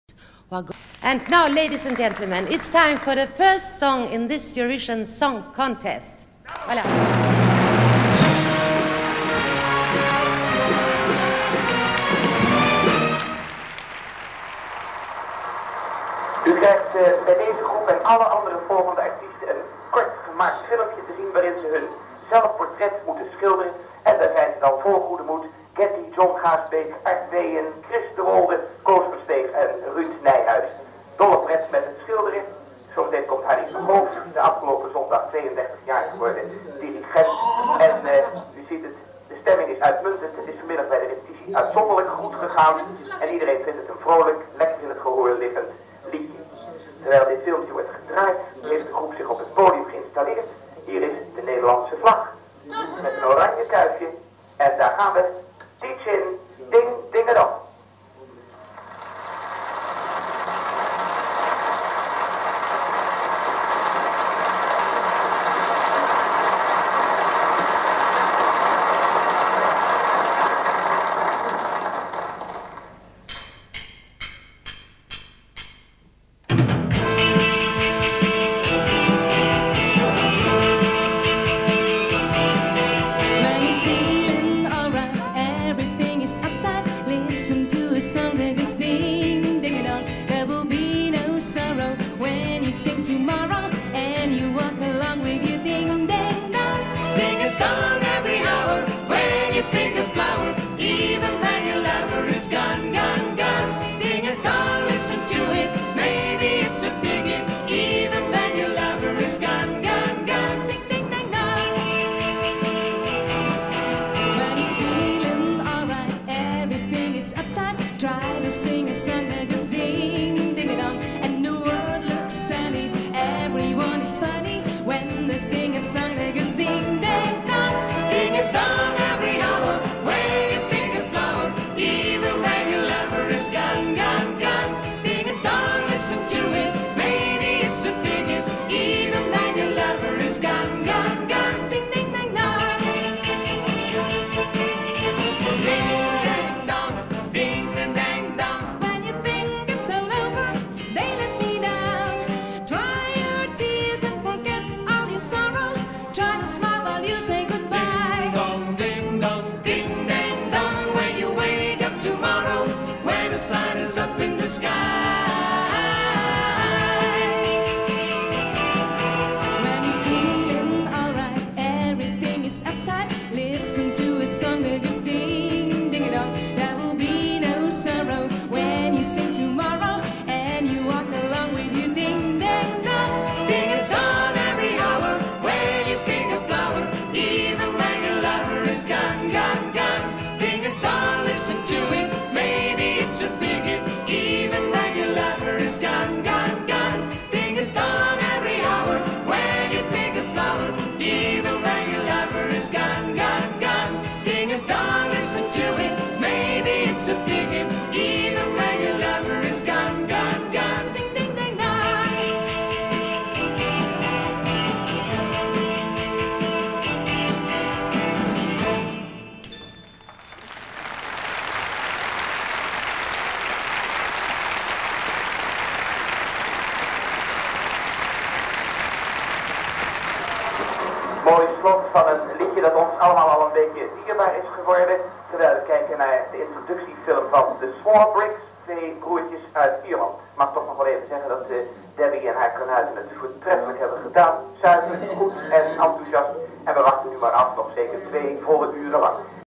And now, ladies and gentlemen, it's time for the first song in this Eurovision Song Contest. Voilà. U krijgt bij deze groep en alle andere volgende artiesten een kort gemaakt filmpje te zien waarin ze hun zelfportret moeten schilderen. En daar zijn ze dan vol goede moed. Getty, John Gaasbeek, Art Weyen, Chris de Wolde, Koos Versteeg en Ruud Nijhuis. Dolle pret met het schilderen. Zometeen komt Harry van Hoofd, de afgelopen zondag 32 jaar geworden dirigent. En u ziet het, de stemming is uitmuntend. Het is vanmiddag bij de repetitie uitzonderlijk goed gegaan. En iedereen vindt het een vrolijk, lekker in het gehoor liggend liedje. Terwijl dit filmpje wordt gedraaid, heeft de groep zich op het podium geïnstalleerd. Hier is de Nederlandse vlag. Met een oranje kuifje. En daar gaan we. Teach in, ding, dinge dan. Sing tomorrow and you walk along with your ding ding dong. Ding a dong every hour when you pick a flower, even when your lover is gone, gone, gone. Ding a dong, listen to it, maybe it's a big hit, even when your lover is gone, gone, gone. Sing ding ding dong. When you're feeling alright, everything is uptight, try to sing a song that goes ding ding dong. And the world looks sunny, everyone is funny when they sing a song that goes ding ding dong. Ding a dong every hour when you pick a flower, even when your lover is gone, gone, gone. Ding a dong, listen to it, maybe it's a big hit, even when your lover is gone, gone, gone. Sing ding ding dong. Ding ding dong, ding ding ding dong. When you think it's all over, they let me down. Dry your tears and forget all your sorrow. Try to smile while you say goodbye. Ding dong, ding ding dong. When you wake up tomorrow, when the sun is up in the sky. When you're feeling alright, everything is uptight, listen to a song that goes ding ding dong. There will be no sorrow when you sing tomorrow and you walk along with your ding ding dong. Ding a dong every hour when you pick a flower, even when your lover is gone, gone, gone. Ding a dong, listen to it, maybe it's a big hit, even when your lover is gone, gone, gone. Ding a dong every hour when you pick a flower, even when your lover is gone, gone, gone. Ding a dong, listen to it, maybe it's a big hit, even when your lover is gone, gone, gone. Sing ding ding dong. Mooi slot van een liedje dat ons allemaal al een beetje dierbaar is geworden. Terwijl we kijken naar de introductiefilm van de Swarbricks, twee broertjes uit Ierland. Ik mag toch nog wel even zeggen dat Debbie en haar kanuiten het voortreffelijk hebben gedaan. Zuiver, goed en enthousiast. En we wachten nu maar af, nog zeker 2 volle uren lang.